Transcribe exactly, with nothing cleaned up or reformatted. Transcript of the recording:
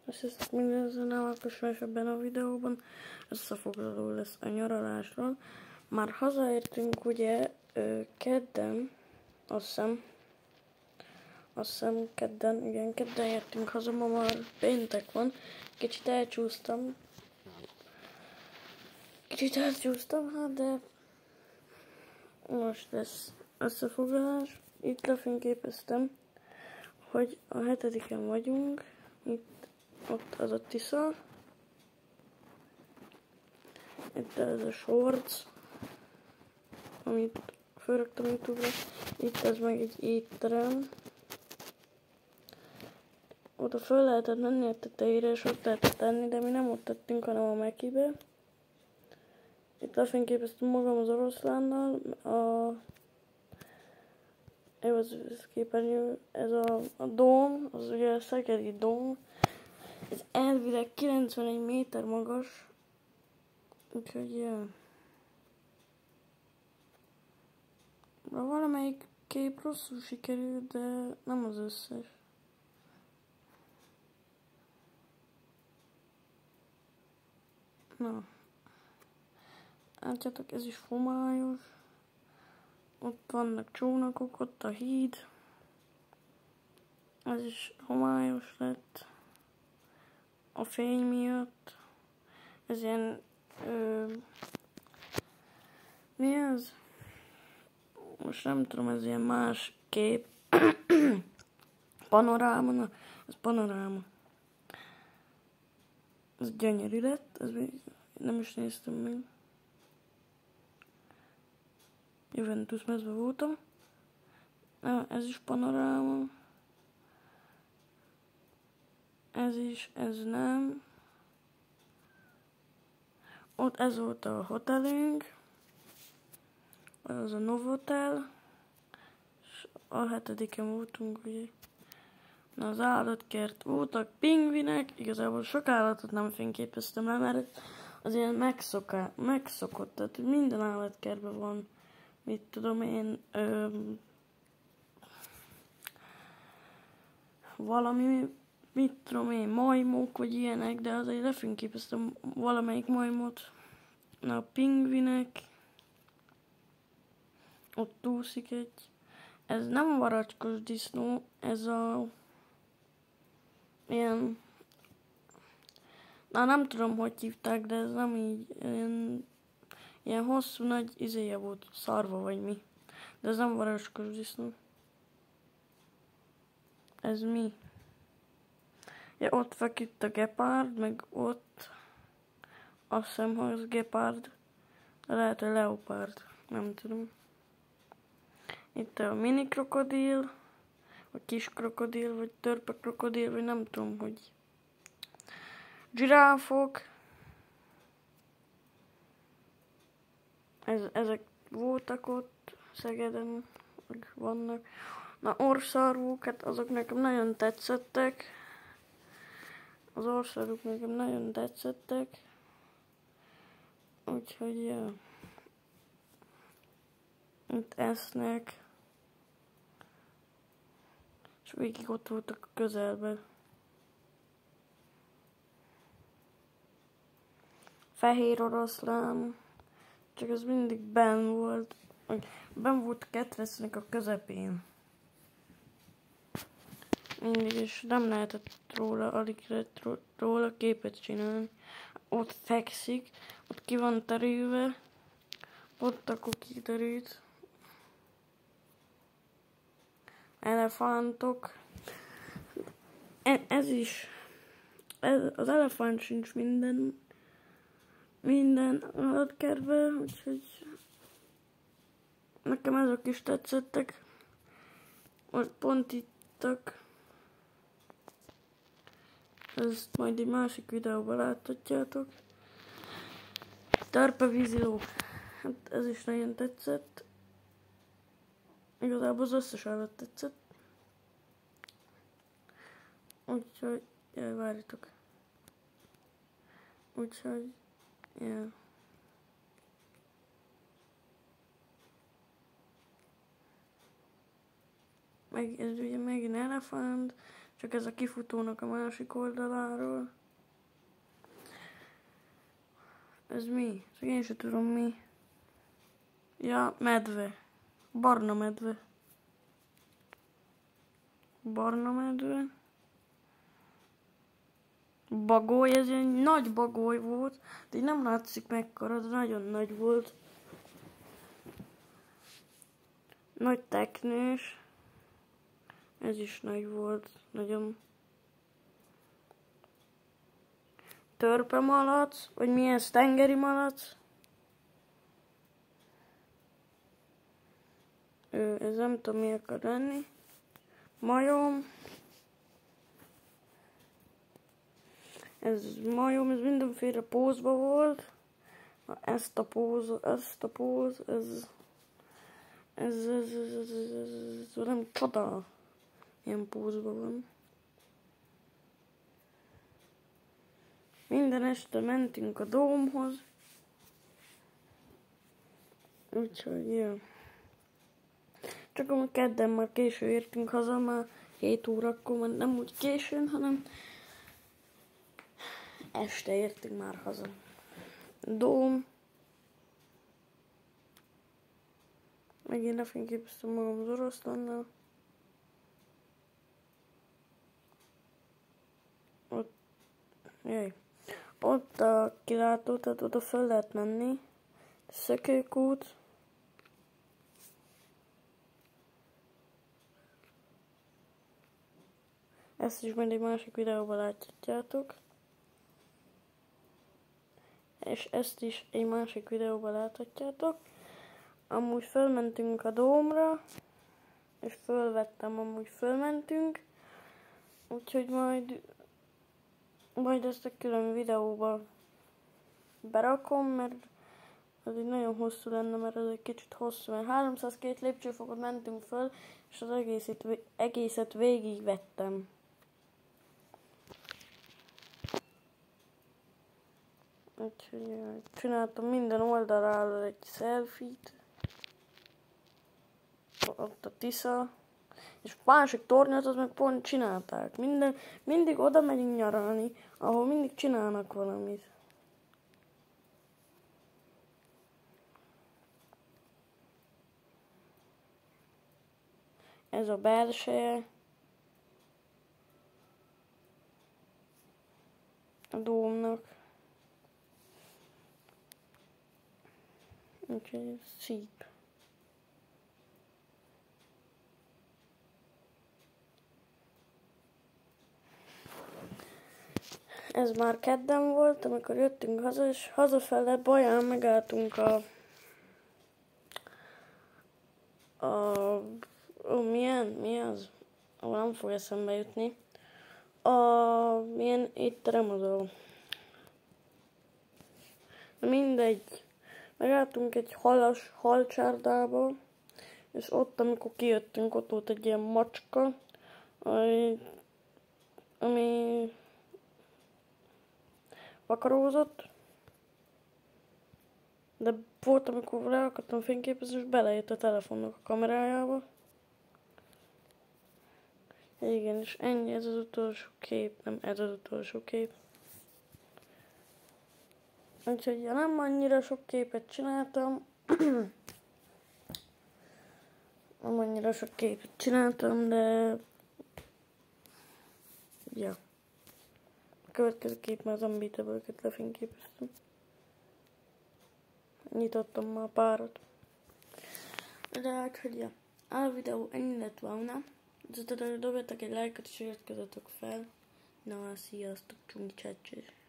Sziasztok, mindenzen Állatos, és ebben a videóban összefoglaló lesz a nyaralásról. Már hazaértünk ugye kedden, azt hiszem, azt hiszem kedden, igen, kedden értünk haza, ma már péntek van. Kicsit elcsúsztam, kicsit elcsúsztam, hát de most lesz összefoglalás. Itt lefényképeztem, hogy a hetediken vagyunk, itt ott az a Tisza, itt ez a Shorts, amit felraktam YouTube-ra, itt ez meg egy étterem. Oda föl lehetett menni a tetejére, és ott lehetett tenni, de mi nem ott tettünk, hanem a Mekibe. Itt lefényképeztem magam az oroszlánnal, a ez, ez képernyő, ez a, a dóm, az ugye a szegedi dóm. Ez elvileg kilencvenegy méter magas, úgyhogy ja. Valamelyik kép rosszul sikerült, de nem az összes. Na. Látjátok, ez is homályos. Ott vannak csónakok, ott a híd. Ez is homályos lett. A fény miatt. Ez ilyen... Ö, mi ez? Most nem tudom, ez ilyen más kép. Panoráma, na, ez panoráma. Ez gyönyörű lett, ez még nem is néztem meg. Juventus mezbe voltam. Na, ez is panoráma. Ez is, ez nem. Ott ez volt a hotelünk. Az a Novotel. És a hetediken voltunk, ugye. Na, az állatkert voltak pingvinek. Igazából sok állatot nem fényképeztem le, mert az ilyen megszoká, megszokott. Tehát minden állatkertben van. Mit tudom én. Öm, valami... Mit tudom én, majmok vagy ilyenek, de azért lefényképeztem valamelyik majmot. Na, a pingvinek. Ott úszik egy. Ez nem varacskos disznó, ez a... Ilyen... Na, nem tudom, hogy hívták, de ez nem így... Ilyen, ilyen hosszú, nagy izéje volt, szarva vagy mi. De ez nem varacskos disznó. Ez mi? Ja, ott feküdt a gepárd, meg ott azt hiszem, hogy az gepárd, de lehet, hogy leopárd, nem tudom. Itt a mini krokodil, vagy kis krokodil, vagy törpe krokodil, vagy nem tudom, hogy. Zsiráfok. Ez, ezek voltak ott Szegeden, meg vannak. Na, orrszarvúk, hát azok nekem nagyon tetszettek. Az orrszarvúk nekem nagyon tetszettek. Úgyhogy, ja. Itt esznek. És végig ott voltak a közelben. Fehér oroszlán. Csak ez mindig benn volt. Benn volt a ketresznek a közepén. Mindig, és nem lehetett róla, alig lehet róla képet csinálni. Ott fekszik, ott ki van terülve, ott akkor kiderült. Elefántok. E, ez is, ez, az elefánt sincs minden, minden állatkertben, úgyhogy nekem ezek is tetszettek. Most pont ittak. Ezt majd egy másik videóban láthatjátok. Törpe víziló. Hát ez is nagyon tetszett. Igazából az összes állat tetszett. Úgyhogy, jaj, várjatok. Úgyhogy, ja. Meg, ez ugye megint elefánt. Csak ez a kifutónak a másik oldaláról. Ez mi? Csak én sem tudom mi. Ja, medve. Barna medve. Barna medve. Bagoly, ez egy nagy bagoly volt, de így nem látszik mekkora, de nagyon nagy volt. Nagy teknős. Ez is nagy volt, nagyon. Törpemalac, vagy mi ez, tengeri malac. Ő, ez nem tudom mi akar lenni. Majom. Ez majom, ez mindenféle pózba volt. Na, ezt a póz, ezt a póz, ez, ez, ez, ez, ez, ez, ez, ez nem csoda. Ilyen pózban van. Minden este mentünk a dómhoz. Úgyhogy, ja. Csak amúgy kedden már késő értünk haza, már hét órakor, már nem úgy későn, hanem este értünk már haza. Dóm. Megint lefényképeztem magam az oroszlannal. Ott, jaj. Ott a kilátó, tehát oda föl lehet menni. Szökőkút. Ezt is majd egy másik videóban láthatjátok. És ezt is egy másik videóban láthatjátok. Amúgy fölmentünk a dómra, és fölvettem, amúgy fölmentünk. Úgyhogy majd, majd ezt a külön videóba berakom, mert az egy nagyon hosszú lenne, mert ez egy kicsit hosszú, mert háromszázkettő lépcsőfokot mentünk föl, és az egészet, egészet végigvettem. Úgyhogy csináltam minden oldaláról egy selfie-t. Ott a Tisza. És a másik tornyot az meg pont csinálták. Minden, mindig oda megyünk nyaralni, ahol mindig csinálnak valamit. Ez a belseje. A dómnak. Úgyhogy szép. Ez már kedden volt, amikor jöttünk haza, és hazafele Baján megálltunk a... A... Ó, milyen? Mi az? Ó, nem fog eszembe jutni. A... Milyen étterem az a... Mindegy. Megálltunk egy halas halcsárdába, és ott, amikor kijöttünk, ott volt egy ilyen macska, ami, ami vakarózott, de volt, amikor le akartam fényképezni, és belejött a telefonnak a kamerájába. Igen, és ennyi, ez az utolsó kép, nem ez az utolsó kép. Úgyhogy ja, nem annyira sok képet csináltam. nem annyira sok képet csináltam, de... Ja. A következő kép már az Unbeatable-ket lefényképeztem. Nyitottam már párat. De hát, hogy ja. A videó ennyi lett volna. Dobjatok egy lájkot és iratkozzatok fel. Na, sziasztok, csungi csácsés.